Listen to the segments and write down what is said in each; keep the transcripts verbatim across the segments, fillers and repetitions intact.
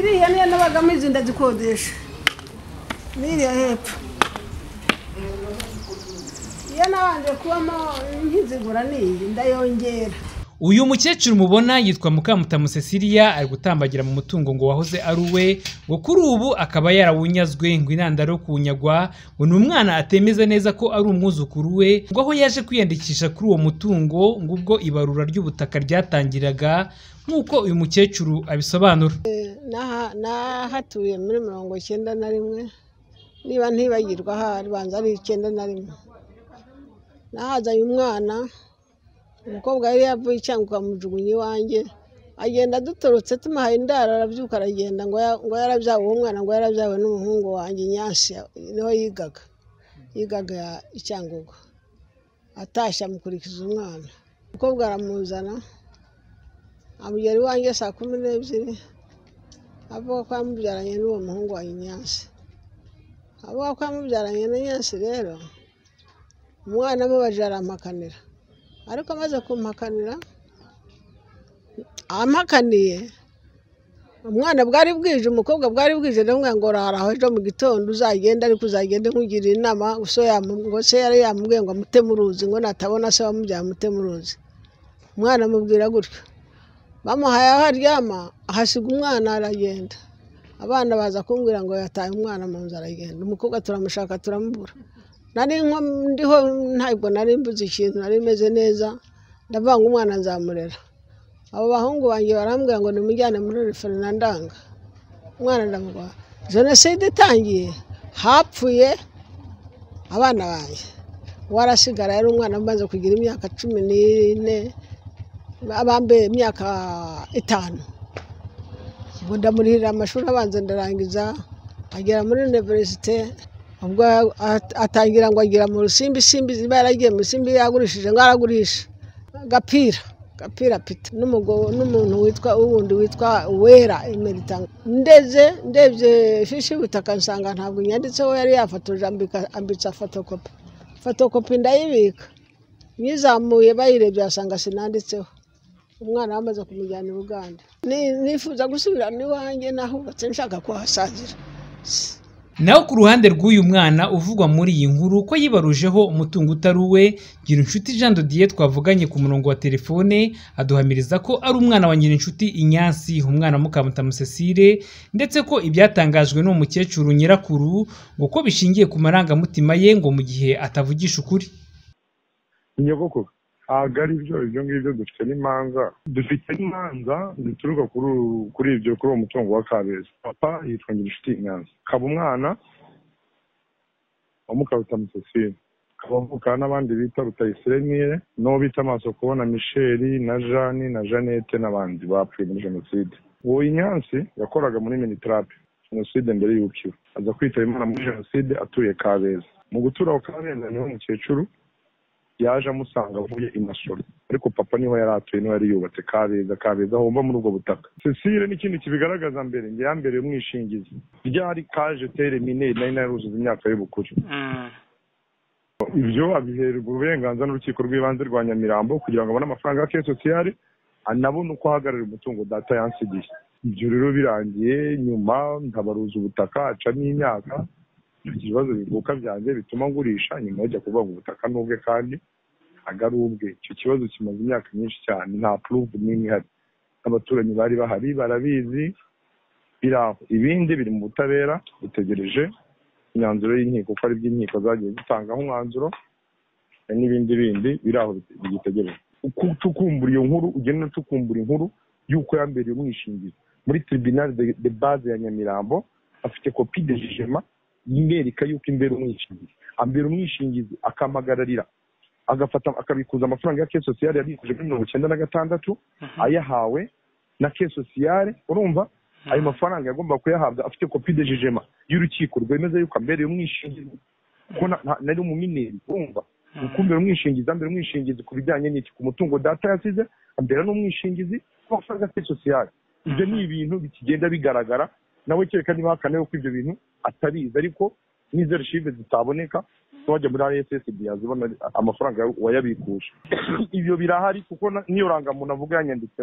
iriya niyo nabagamo izi ndazikodesha n'iriya hepfo iyo nabanje kubamo nkizigura n'iyi ndayongera. Uyu mukecuru mubona yitwa Mukamutamu Cecilia, ari gutambagira mu mutungo ngo wahoze ari uwe, ngo kuri ubu akaba yarawunyazwe, ngo intandaro yo kunyagwa ngo ni umwana atemeza neza ko ari umwuzukuru we, ngo aho yaje kwiyandikisha kuri uwo mutungo ngo ubwo ibarura ry'ubutaka ryatangiraga, nk'uko uyu mukecuru abisobanura. Nahatuye muri mirongo icyenda na rimwe, niba ntibagirwa hari banza ari icyenda na rimwe. Nahazanye umwana, umukobwa yari yavuye cyangwa ukamujugunya iwanjye, agenda dutorotse tumuhaye indaro, arabyuka aragenda ngo ngo yarabyawe uwo mwana, ngo yarabyawe n'umuhungu wanjye Nyansi, niho yigaga yigaga icyangugu. Atashya amukurikiza umwana, umukobwa aramuzana amugera iwanjye saa kumi n'ebyiri, avuga ko yamubyaranye n'uwo muhungu wa Nyansi. Avuga ko yamubyaranye na Nyansi, rero umwana amubajije arampakanira, ariko amaze kumpakanira ampakaniye umwana bwari bwije, umukobwa bwari bwije, ndamubwira ngo raraho ejo mu gitondo uzagenda, ariko uzagende nkugirira inama. So ngo se yari yamubwiye ngo amute mu ruzi, ngo natabona se wamubyaye amute mu ruzi. Umwana amubwira gutyo, bamuhaye aho aryama, ahasiga umwana aragenda. Abana baza kumbwira ngo yataye umwana mu nzu aragenda. Umukobwa turamushaka turamubura. Nari nko ndiho ntabwo nari mbuze ikintu, nari meze neza, ndavuga ngo umwana nzamurera. Abo bahungu banjye barambwira ngo nimujyane muri referendanga. Umwana ndamugwa, jenoside itangiye hapfuye abana banjye, warasigara yari umwana amaze kugira imyaka cumi n'ine, abambe imyaka itanu. Ngo ndamurihira amashuri abanza ndarangiza, agera muri universite. Ubwo atangira ngo agira mu Rusimbi, Simbi ziba yaragiye mu Rusimbi, yagurishije ngo aragurisha gapira gapira pita n'umugo n'umuntu witwa ubundi witwa Wera Emeritanga. Ndeze ndebye fishi butaka nsanga ntabwo nyanditseho, yari yafatuje ambika ambitsa fotokopi fotokopi ndayibika, nyizamuye bayirebye asanga sinanditseho. Umwana wamaze kumujyana i Uganda. Nifuza gusubira n'iwanjye nahubatse nshaka kuhasazira. Naho ku ruhande rw'uyu mwana uvugwa muri iyi nkuru ko yibarujeho umutungo utari uwe, Ngirinshuti Jean de Dieu twavuganye ku murongo wa telefone aduhamiriza ko ari umwana wa Ngirinshuti Inyansi, umwana Mukamutamu Cecile, ndetse ko ibyatangajwe n'uwo mukecuru nyirakuru ngo ko bishingiye ku marangamutima ye, ngo mu gihe atavugisha ukuri. Nyogoko agari byo ibyo ngibyo dufite n'imanza dufite n'imanza zituruka kuri kuri ibyo kuri uwo mutungo wa Kabeza. Papa yitwa Ngirinshuti Inyansi, kaba umwana wa Mukamutamu Cecile, kabavuka n'abandi bita Rutayisire, no bita amaso kubona Michel na Jeanne na Jeannette n'abandi bapfuye muri jenoside. Uwo Inyansi yakoraga muri Minitrap jenoside mbere y'ukiwe, aza kwitaba Imana muri jenoside atuye Kabeza. Mu gutura aho Kabeza niho umukecuru yaje amusanga avuye i Masoro, ariko papa niho yari atuye, niho yari yubatse Kabeza. Kabeza aho mba muri ubwo butaka. Cecile n'ikindi kibigaragaza mbere, nge yambere umwishingizi ryari kaje termine nari naruzuza imyaka y'ubukuru. Ibyo abiherwa uburenganzira n'urukiko rw'ibanze rwa Nyamirambo kugira ngo abone amafaranga ya caisse sociale, anabone uko ahagarara umutungo data yansigiye. Ibyo rero birangiye nyuma ndabaruza ubutaka, aca n'imyaka, ibibazo bivuka byanjye bituma ngurisha, nyuma ajya kuvuga ngo ubutaka n'ubwe kandi agarubwe. Icyo kibazo kimaze imyaka myinshi cyane, nta proof n'imwe ihari. Abaturanyi bari bahari barabizi, biraho. Ibindi biri mu butabera, bitegereje imyanzuro y'inkiko, ko ari by'inkiko zagiye zitangaho umwanzuro, n'ibindi bindi biraho bigitegereje. Uko tukumbura iyo nkuru, ugenda tukumbura inkuru y'uko yambereye umwishingizi muri tribunal de, de base ya Nyamirambo, afite kopi de jugement yimerika yuko imbere umwishingizi, ambere umwishingizi akamagararira, agafata akabikuza amafaranga ya caisse sociale yabikuje muri mirongo icyenda na gatandatu, ayahawe na caisse sociale. Urumva ayo mafaranga yagomba kuyahabwa, afite kopi de jugement y'urukiko rwemeza yuko ambere umwishingizi, ko nari umumineri. Urumva ukumbere umwishingizi, ambere umwishingizi ku bijyanye n'iki, ku mutungo data yasize, ambere n'umwishingizi ku mafaranga ya caisse sociale. Ibyo ni ibintu bikigenda bigaragara, nawe kereka niba hakane yuko ibyo bintu atarize, ariko n'izo archive zitaboneka, wajya muri R S S B yazibona amafaranga wayabikuje. Ibyo birahari kuko niyo rangamuntu avuga yanyanditsemo.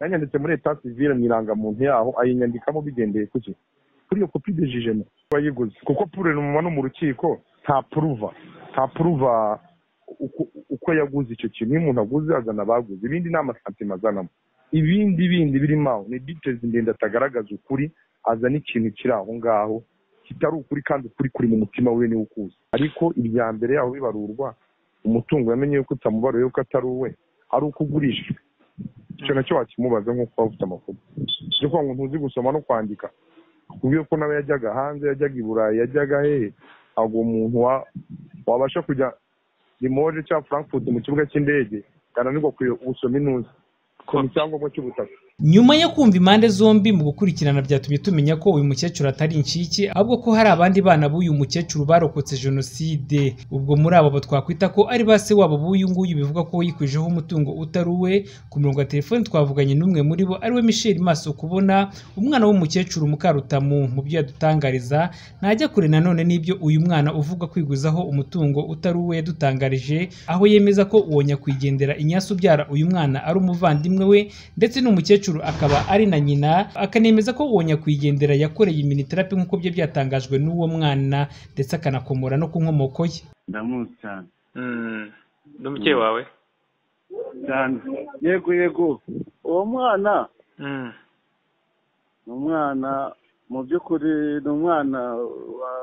yanyanditse muri etat civile mu irangamuntu yaho ayinyandikamo bigendeye kuki kuri iyo kopi de jugement bayiguze kuko pure no mu rukiko nta pruva nta pruva uko, uko yaguze icyo kintu. Iyo umuntu aguze azana baguze, ibindi ni amasantima azanamo, ibindi bindi birimo ni details ndende atagaragaza ukuri, azana ikintu kiri aho ngaho kitari ukuri kandi ukuri kuri mu mutima we ni ukuza. Ariko ibya mbere yaho bibarurwa umutungo yamenye yuko utamubaruye yuko atari uwe ari uko ugurishijwe, icyo nacyo wakimubaza nk'uko wafite amakuru cyo kwa ngo ntuzi gusoma no kwandika, kubwiye ko nawe yajyaga hanze, yajyaga i Burayi, yajyaga hehe, ahubwo umuntu wabasha kujya Limoges cyangwa Frankfurt mu kibuga cy'indege kananirwa gusoma inuzi ku cyangombwa cy'ubutaka. Nyuma yo kumva impande zombi mu gukurikirana byatumye tumenya ko uyu mukecuru atari incike, ahubwo ko hari abandi bana b'uyu mukecuru barokotse jenoside. Ubwo muri abo twakwita ko ari base wabo b'uyu nguyu bivuga ko yikwijeho umutungo utari uwe. Ku murongo wa telefone twavuganye n'umwe muri bo ari we Michel Maso kubona umwana w'umukecuru Mukarutamu. Mu byo yadutangariza ntajya kure nanone n'ibyo uyu mwana uvuga kwiguzaho umutungo utari uwe yadutangarije, aho yemeza ko uwo nyakwigendera Inyasu ubyara uyu mwana ari umuvandimwe we ndetse n'umukecuru akaba ari na nyina, akanemeza ko uwo nyakwigendera yakoreye iminiterapi nk'uko byo byatangajwe n'uwo mwana ndetse akanakomora no ku nkomoko ye. Ndamuzi cyane. Mm. N'umubyeyi wawe? Cyane. Yego yego. Uwo mwana Mm. ni umwana mu by'ukuri, ni umwana wa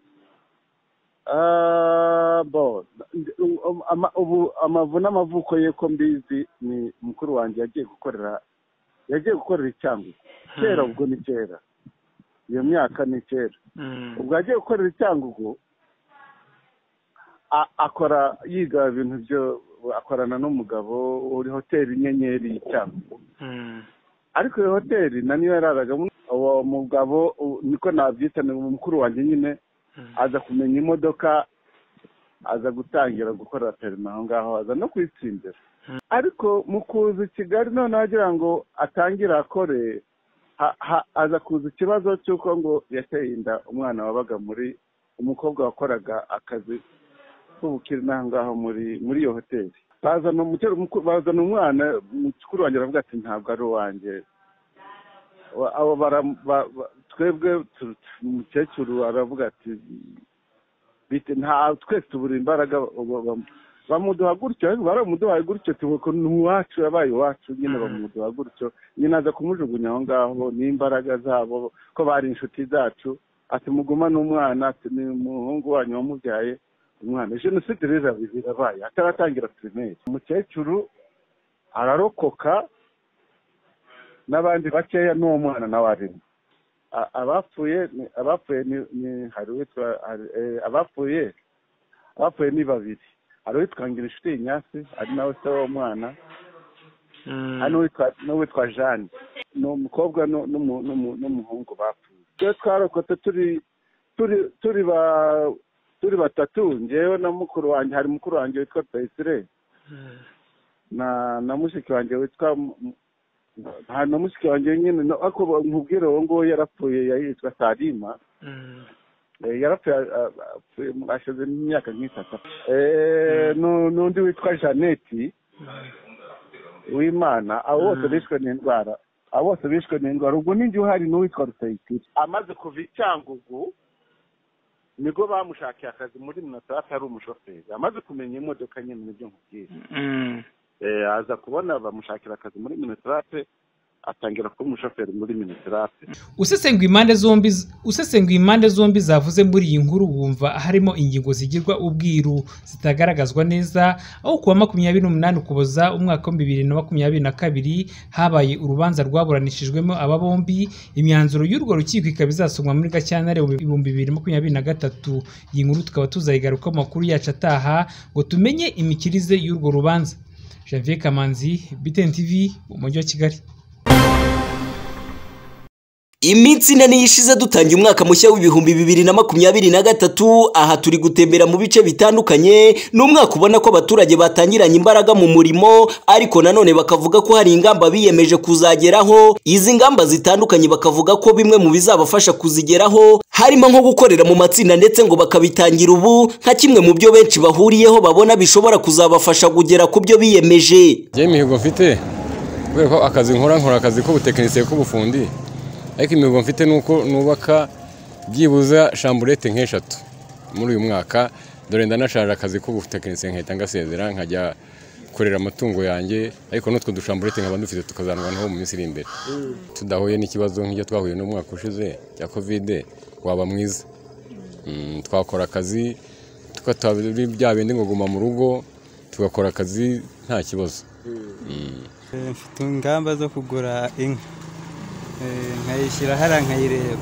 ah bo ubu amavu n'amavuko ye ko mbizi ni mukuru wanjye yagiye gukorera yagiye gukorera icyangugu kera, ubwo ni kera, iyo myaka ni kera. Ubwo yagiye gukorera icyangugu akora yiga ibintu byo, akorana n'umugabo uri hoteli Inyenyeri y'Icyangugu. Ariko iyo hoteli na niyo yararagamo uwo mugabo, niko nabyita, ni mukuru wanjye nyine, aza kumenya imodoka, aza gutangira gukorera perime aho ngaho, aza no kwitsindira. Ariko mu kuza i Kigali noneho agira ngo atangire akore, aza kuza ikibazo cy'uko ngo yateye inda umwana wabaga muri, umukobwa wakoraga akazi k'ubukire n'aho ngaho muri muri iyo hoteli. Bazana bazana umwana, mukuru wanjye aravuga ati ntabwo ari uwanjye. Abo twebwe umukecuru aravuga ati bite, nta twese tubura imbaraga, bamuduha gutyo, baramuduhaye gutyo, tuvuga ni uwacu, yabaye iwacu nyine, bamuduha gutyo nyine, aza kumujugunya aho ngaho n'imbaraga zabo ko bari inshuti zacu. Ati muguma n'umwana, ati ni umuhungu wanyu wamubyaye umwana. Jenoside rero birabaye ataratangira primaire. Umukecuru ararokoka n'abandi bakeya, n'uwo mwana nawe arimo. Abapfuye abapfuye ni hari witwa abapfuye abapfuye ni babiri. Hari witwa Ngirinshuti Inyasi, ari nawe se w'uwo mwana, hano witwa n'uwitwa Jeanne, ni umukobwa n'umuhungu bapfuye. Twe twarokotse turi turi turi ba turi batatu, njyewe na mukuru wanjye, hari mukuru wanjye witwa Taisire na na mushiki wanjye witwa nta na mushiki wanjye nyine, ako nkubwire uwo nguwo yarapfuye, yitwa Salima. Yarapfuye ashize imyaka nk'itatu. N'undi witwa Jeannette Uwimana, abo bose bishwe n'indwara, abo bose bishwe n'indwara. Ubwo n'indi uhari n'uwitwa Rusayitire. Amaze kuva i Cyangugu nibwo bamushakiye akazi muri Minotarape, ari umushoferi. Amaze kumenya imodoka nyine n'ibyo nkubwira, aza kubona bamushakira akazi muri Minotarape, atangira kuba umushoferi muri Minotarape. Usesengura impande zombi usesengura impande zombi zavuze muri iyi nkuru, wumva harimo ingingo zigirwa ubwiru zitagaragazwa neza. Aho kuwa makumyabiri n'umunani Ukuboza umwaka wa bibiri na makumyabiri na kabiri habaye urubanza rwaburanishijwemo aba bombi, imyanzuro y'urwo rukiko ikaba izasomwa muri Gashyantare ibihumbi bibiri na makumyabiri na gatatu. Iyi nkuru tukaba tuzayigaruka mu makuru yacu ataha ngo tumenye imikirize y'urwo rubanza. Javier Kamanzi, B T N T V, umujyi wa Kigali. Iminsi ine niyishize dutangiye umwaka mushya w'ibihumbi bibiri na makumyabiri na gatatu. Aha turi gutembera mu bice bitandukanye, n'umwaka ubona ko abaturage batangiranye imbaraga mu murimo, ariko nanone bakavuga ko hari ingamba biyemeje kuzageraho. Izi ngamba zitandukanye bakavuga ko bimwe mu bizabafasha kuzigeraho harimo nko gukorera mu matsinda, ndetse ngo bakabitangira ubu nka kimwe mu byo benshi bahuriyeho babona bishobora kuzabafasha kugera ku byo biyemeje. Je mihigo mfite kubera ko akazi nkora nkora akazi k'ubutekinisiye k'ubufundi, ariko imihigo mfite nuko nubaka byibuza shamburete nk'eshatu muri uyu mwaka, dore ndanashaje akazi k'ubutekinisiye nkahita ngasezera nkajya korera amatungo yanjye, ariko n'utwo dushamburete nkaba dufite tukazanwanaho mu minsi iri imbere. Tudahuye n'ikibazo nk'icyo twahuye n'umwaka ushize cya kovide waba mwiza. Twakora akazi tukatari bya bindi ngo guma mu rugo, tugakora akazi nta kibazo. Mfite ingamba zo kugura inka, nkayishyira hariya nkayireba.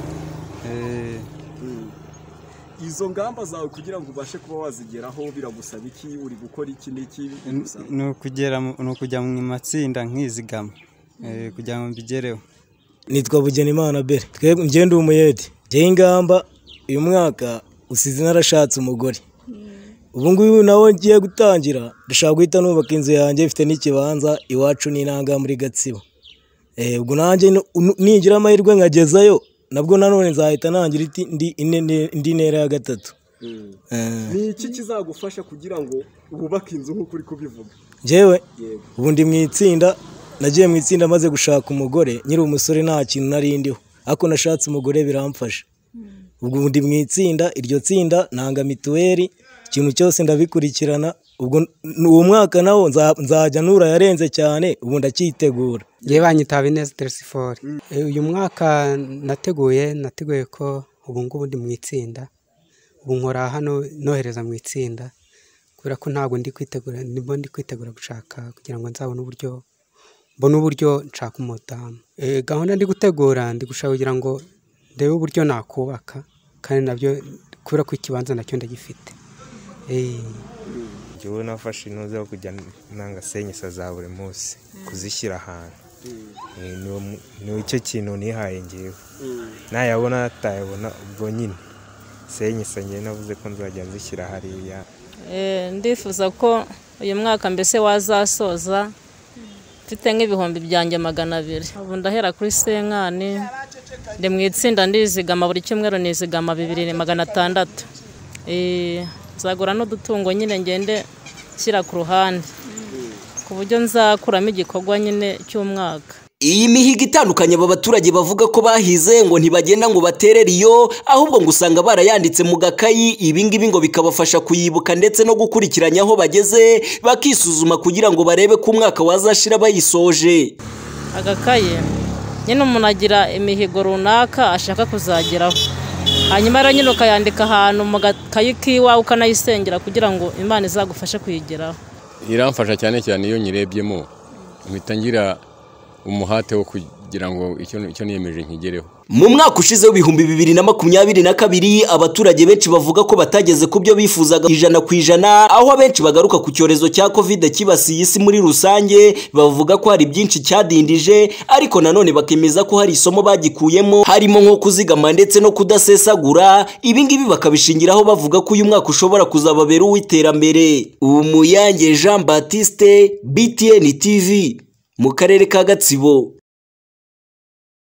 Izo ngamba zawe kugira ngo ubashe kuba wazigeraho biragusaba iki? Uri gukora iki n'iki? Ni ukugera ni ukujya mu matsinda nkizigama kugira ngo mbigereho. Nitwa Bugenimana Bere, twebwe ngende umuyede. Ngiye ingamba uyu mwaka usize narashatse umugore. Ubu ngubu nawe ngiye gutangira ndashaka guhita nubaka inzu yanjye, ifite n'ikibanza iwacu n'inanga muri Gatsibo. Eh ubwo nanjye nigira amahirwe nkagezayo, nabwo nanone nzahita nangira indi indi ntera ya gatatu. Ni iki kizagufasha kugira ngo ububake inzu nk'uko uri kubivuga? Jewe ubu ndi mu itsinda, nagiye mu itsinda maze gushaka umugore, nyiri umusore nta kintu narindiho, ariko nashatse umugore biramfasha. Ubwo ndi mu itsinda, iryo tsinda nanga mituweli, ikintu cyose ndabikurikirana. Ubwo uwo mwaka nawo nzajya nura yarenze cyane, ubu ndakitegura. Ngiye banyita Habineza Teresifore. Uyu mwaka nateguye nateguye ko ubu ngubu ndi mu itsinda, ubu nkora hano nohereza mu itsinda, kubera ko ntabwo ndi kwitegura, ndimo ndi kwitegura gushaka kugira ngo nzabone uburyo mbone uburyo nshaka umudamu. Gahunda ndi gutegura ndi gushaka kugira ngo ndebe uburyo nakubaka, kandi nabyo kubera ko ikibanza nacyo ndagifite. Njyewe nafashe inoze yo kujya nanga senyesa za buri munsi kuzishyira ahantu. Ni icyo kintu nihaye ngewe, nayabona atayabona ubwo nyine senyesa ngewe navuze ko nzajya nzishyira hariya. Ndifuza ko uyu mwaka mbese wazasoza mfite nk'ibihumbi byanjye magana abiri. Ubu ndahera kuri senkani, ndi mu itsinda ndizigama buri cyumweru nizigama bibiri magana atandatu. Nzagura n'udutungo nyine ngende shyira ku ruhande ku buryo nzakuramo igikorwa nyine cy'umwaka. Iyi mihigo itandukanye aba baturage bavuga ko bahize ngo ntibagenda ngo baterere iyo, ahubwo ngo usanga barayanditse mu gakayi. Ibi ngibi ngo bikabafasha kuyibuka ndetse no gukurikiranya aho bageze, bakisuzuma kugira ngo barebe ko umwaka wazashira bayisoje. Agakaye nyine umuntu agira imihigo runaka ashaka kuzageraho, hanyuma rero nyine ukayandika ahantu mu gakayi kiwawe ukanayisengera kugira ngo Imana izagufashe kuyigeraho. Iramfasha cyane cyane iyo nyirebyemo, mpita ngira umuhate wo kugira ngo icyo icyo niyemeje nkigereho. Mu mwaka ushize w'ibihumbi bibiri na makumyabiri na kabiri abaturage benshi bavuga ko batageze ku byo bifuzaga ijana ku ijana, aho abenshi bagaruka ku cyorezo cya Covid kibasiye isi muri rusange. Bavuga ko hari byinshi cyadindije, ariko nanone bakemeza ko hari isomo bagikuyemo, harimo nko kuzigama ndetse no kudasesagura. Ibi ngibi bakabishingiraho bavuga ko uyu mwaka ushobora kuzababera uw'iterambere. Umuyange Jean Baptiste, B T N T V, mu karere ka Gatsibo.